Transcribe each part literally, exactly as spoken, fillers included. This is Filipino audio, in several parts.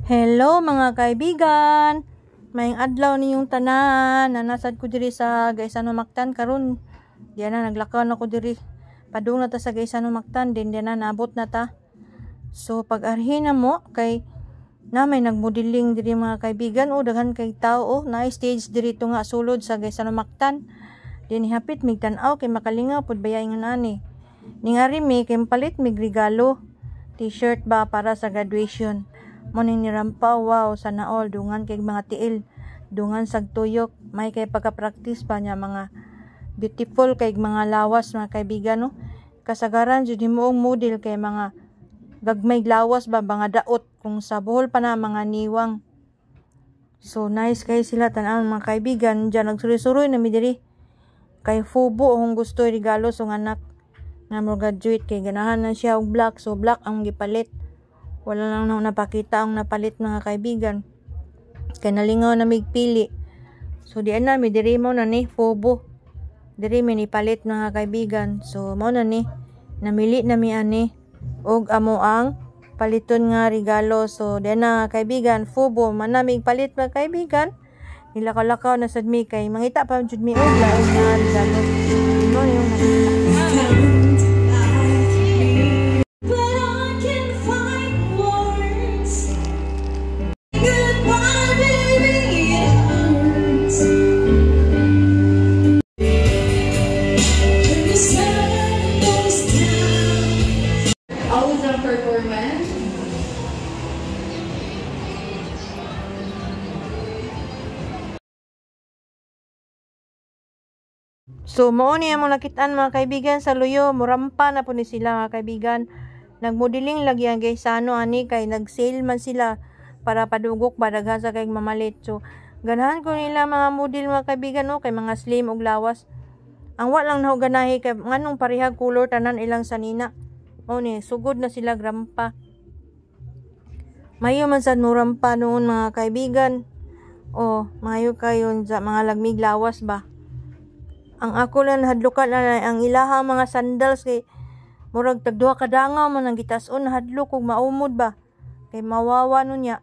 Hello mga kaibigan, mayong adlaw ninyong tanan, nanasad ko diri sa Gaisano Mactan karon. Diyan na naglakaw na ko diri. Padung na ta sa Gaisano Mactan, din diyan na naabot na ta. So pag arhin na mo kay na may nagmodeling diri mga kaibigan, o daghan kay tao, oh, na stage diri to nga sulod sa Gaisano Mactan. Din hapit mig tan-aw kay makalingaw pud bayay nga nani. Ningari mi kay palit mig regalo. T-shirt ba para sa graduation. Morning ni Rampa, wow, sana all, dungan kay mga tiil, dungan sag tuyok, may kay pagka-practice pa niya mga beautiful kay mga lawas mga kaibigan, no? Kasagaran jud himo ang model kay mga gagmay lawas ba, mga daot, kung sa buhol pa na mga niwang. So nice kay sila tan-aw mga kaibigan, diyan nagsuroy-suroy na mi diri. Kay Fubo kung gusto regalo sa anak na mo graduate kay ganahan na siya og black, so black ang gipalit. Wala lang na napakita ang napalit mga kaibigan. Kaya nalingaw na migpili. So di na mi diri mo na ni Fubo. Diri mi ni palit mga kaibigan. So mo na ni namili na mi ani og amo ang paliton nga regalo. So di na kaibigan Fubo manamig palit mga kaibigan. Nilakaw-lakaw na sad mi kay mangita pa jud mi og laog nga regalo. Mo yung So, mao ni among nakitaan mga kaibigan sa luyo, murampa na po ni sila mga kaibigan. Nagmodeling lagi ang Gaisano ani kay nag-sale man sila para padugok ba daghan sa kay mamalit. So, ganahan ko nila mga model mga kaibigan, no, kay mga slim ug lawas. Ang wa lang naho ganahi kay nganong parehag color tanan ilang sanina. Mao ni sugod na sila grampa. Mayo man sad murampa noon mga kaibigan. O, mayo kayon sa mga lagmig lawas ba. Ang ako lang hadlukan na ang ilahang mga sandals kay murag tagduha ka dangaw man ang gitas-on hadlok kog maumod ba kay mawawa no nya.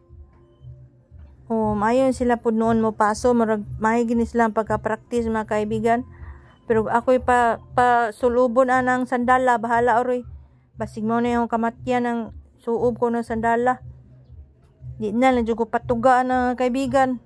Oh, mayon sila pud noon mo paso murag may gini sila pagka-practice mga kaibigan. Pero ako'y pa pa sulubon anang sandala bahala oroy. Basig mo na yung kamatyan ng suob ko ng sandala. Di na lang jud ko patugaan na kaibigan.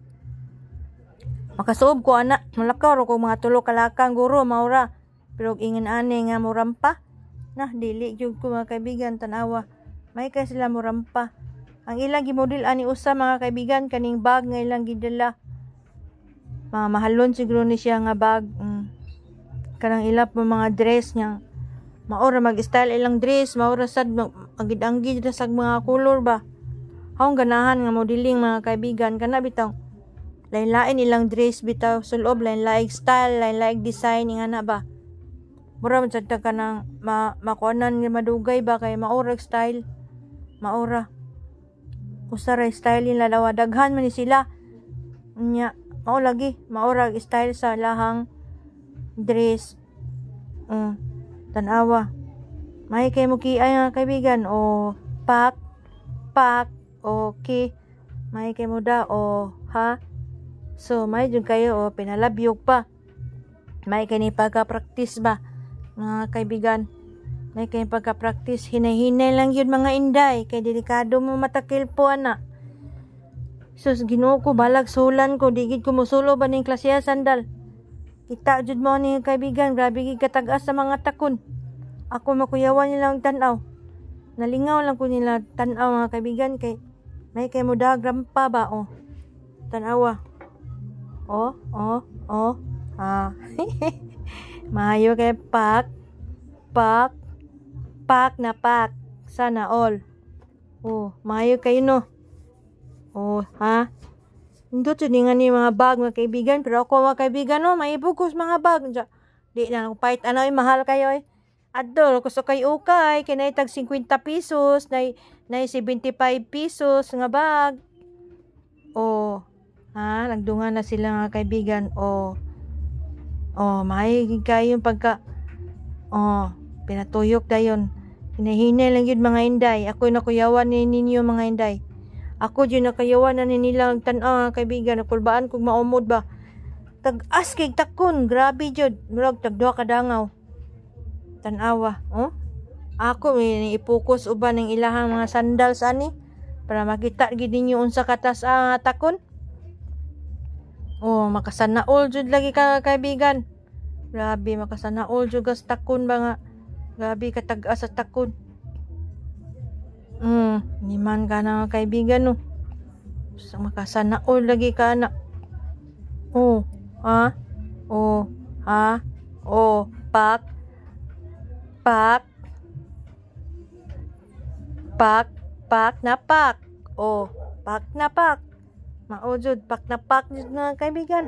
Makasuob ko anak, malakaw ko mga tulo kalakang guro maura. Pero ingin ani nga murampa. Nah, dili jud ko mga kaibigan tanawa. May kay sila murampa. Ang ilang gimodel ani usa mga kaibigan kaning bag nga ilang gidala. Mga mahalon siguro ni siya nga bag. Mm. Kanang ilap mo mga dress niya. Maura mag-style ilang dress, maura sad magid-anggi sa mga color ba. Haong ganahan nga modeling mga kaibigan kana bitaw. Lain-lain ilang dress bitaw sulob, lain-lain style, lain-lain design nga na ba. Mura man sad ka nang ma makuanan nga madugay ba kay maura style. Maura. Usa style nila daw daghan man ni sila. Nya, mao lagi maura style sa lahang dress. Um, tan-awa. May kay mo kiay nga kaibigan o pak pak okay. May kay mo da o ha. So, may dyan kayo, o, pinalabyog pa. May kayo pagka-practice ba, mga kaibigan? May kayo pagka-practice. Hinay-hinay lang yun, mga inday. Kaya delikado mo matakil po, anak. So, ginoo ko, balag sulan ko. Digid ko musulo ba ning klasya sandal? Kita jud mo ni kaibigan. Grabe gid katagas sa mga takon. Ako makuyawan nila ang tanaw. Nalingaw lang ko nila tanaw, mga kaibigan. Kay, may kayo mo dagram pa ba, o. Tanawa. Oh, oh, oh, ah. Mayo kay pak, pak, pak na pak. Sana all. Oh, mayo kayo no. Oh, ha? Hindi ito nga ni mga bag mga kaibigan. Pero ako mga kaibigan no, may bugos mga bag. Di na lang pahit ano, mahal kayo eh. Adto, gusto kay ukay, kinay tag fifty pesos, nay, nay seventy-five pesos nga bag. Oh, ha, nagdungan na sila mga kaibigan. O, oh, mahigig kayo yung pagka, oh, pinatuyok dayon. Hinahinay lang yun mga inday. Ako'y nakuyawan ni ninyo mga inday. Ako dyan nakayawan na nila ang tanaw nga kaibigan. Nakulbaan kong maumod ba. Tag-as kay takon. Grabe dyan. Murag tagduha kadangaw. Tanawa. Oh? Ako may ipokus uban ng ilahang mga sandals ani. Para makita gid ninyo unsa katas ang uh, takon. Oh, makasanaol jud lagi ka kaibigan. Grabe makasanaol jud gas takon ba nga. Grabe ka tag-as sa takon. Hmm, niman ka na kaibigan no. So, makasanaol lagi ka na. Oh, ha? Oh, ha? Oh, pak. Pak. Pak, pak na pak. Oh, pak na pak. Mao jud pak na pak jud nga kaibigan.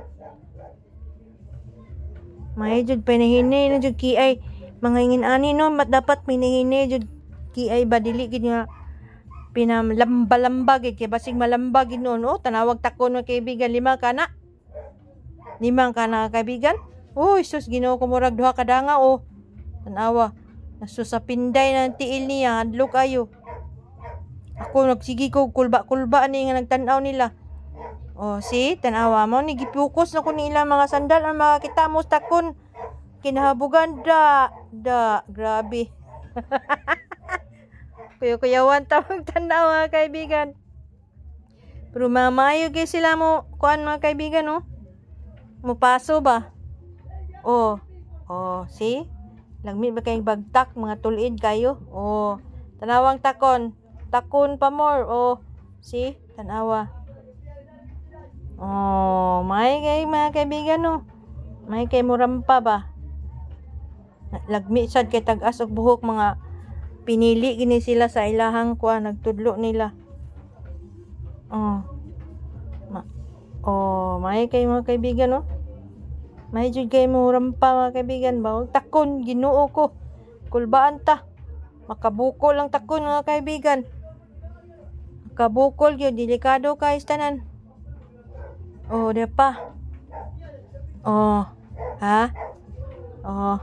May jud pinahini na jud ki ay mga ingin ani no, mat dapat pinahini jud ki ay badili gid nga pinamlamba-lamba gid kay basig malamba gid noon. Oh, tanawag takon mga kaibigan, lima kana. Limang kana kaibigan. Uy, sus Ginoo ko murag duha ka danga oh. Tanawa. Nasusapinday ng tiil niya, hadlok ayo. Ako nagsigi ko kulba-kulba ni nga nagtan-aw nila. Oh, si tanawa mo ni gipokus na ko nila mga sandal ang makakita mo takon. Kinahabugan da, da, grabe. Kuya-kuyawan tawag tanaw mga kaibigan. Pero mamayo kay sila mo kuan mga kaibigan no. Mupaso ba? Oh. Oh, see? Lagmit ba kayong bagtak mga tulid kayo? Oh. Tanawang takon. Takon pa more. Oh. See? Tanawa. Oh, may kay mga kaibigan no. May kay murampa ba? Lagmit sad kay tag-as og buhok mga pinili gini sila sa ilahang kuan nagtudlo nila. Oh. Ma oh, may kay mga kaibigan no. May jud kay mo rampa mga kaibigan ba. Takon Ginoo ko. Kulbaan ta. Makabukol ang takon mga kaibigan. Makabukol gyud delikado kay tanan. Oh, di pa. Oh. Ha? Oh.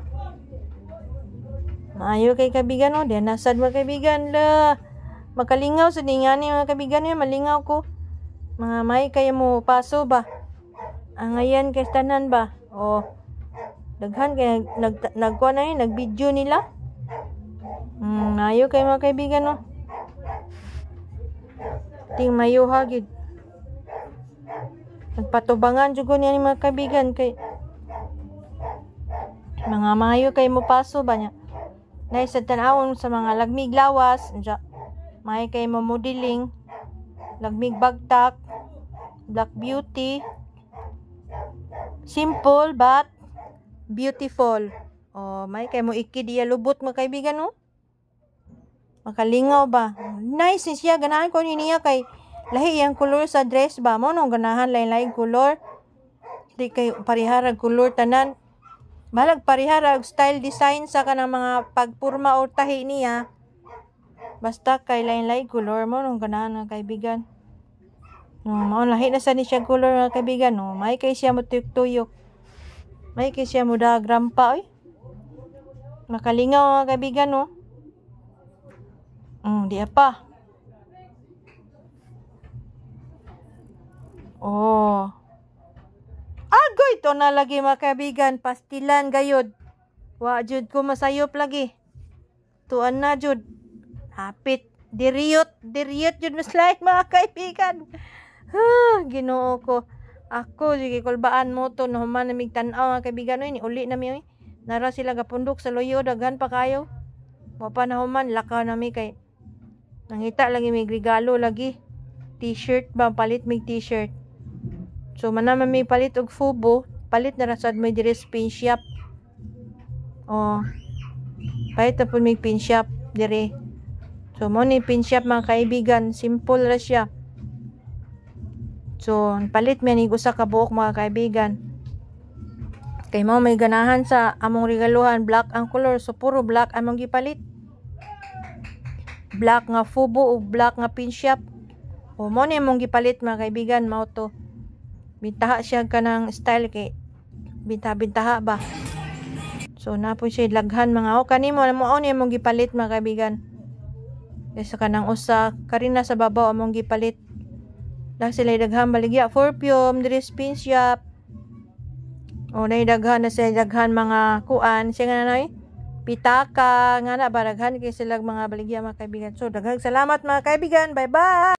Maayo kay kaibigan no, diyan nasad mga kaibigan la. Makalingaw sa dingani mga kaibigan niya, malingaw ko. Mga may kaya mo paso ba? Ang ayan kay tanan ba? Oh. Daghan kay nag nagkuha na yun, nag-video nila. Hmm, maayo kay mga kaibigan no. Ting mayo hagid. Nagpatubangan jud ko niya mga kaibigan kay mga maayo kay mo paso ba niya. Nay sa tanawon sa mga lagmig lawas, may kay mo modeling, lagmig bagtak, black beauty, simple but beautiful. Oh, may kay mo ikidiya lubot mga kaibigan no. Makalingaw ba? Nice siya, ganahan ko niya kay lahi yang color sa dress ba mo nung ganahan lain-lain color. Di kay pariharag color tanan. Balag pariharag style design sa kanang mga pagpurma o tahi niya. Basta kay lain-lain color mo nung ganahan ng kaibigan. No, mao lahi na sa ni siya color ng kaibigan no. May kay siya mo tuyok-tuyok. May kay siya mo dagrampa oy. Makalingaw mga kaibigan no. Mm, di apa. Oh. Agoy to na lagi mga kaibigan, pastilan gayod. Wa jud ko masayop lagi. Tuan na jud. Hapit diriyot, diriyot jud na slide mga kaibigan. Ha, Ginoo ko. Ako sige kulbaan mo to no man namig tan-aw mga kaibigan ni uli na mi oy. Nara sila gapundok sa loyo daghan pa kayo. Wa pa na human lakaw na mi kay nangita lagi may regalo lagi. T-shirt ba palit mig t-shirt. So manama may palit og fubo, palit na rasad may dire pin shop. Oh. Palit na po may pin shop dire. So mo ni pin shop mga kaibigan, simple ra siya. So palit man nig usa ka buok mga kaibigan. Kay mo may ganahan sa among regaluhan, black ang color, so puro black among gipalit. Black nga fubo o black nga pin shop. O mo ni among gipalit mga kaibigan, mao to. Bintaha siya kanang style kay bintaha-bintaha ba. So na po siya laghan mga o kanimo mo ni among gipalit mga kaibigan. Kaysa kanang usa karina sa babaw among gipalit. Lang sila daghan baligya perfume diri spin shop. O na daghan na sila daghan mga kuan siya nga nay pitaka nga na baraghan kay sila mga baligya mga kaibigan. So daghang salamat mga kaibigan. Bye bye.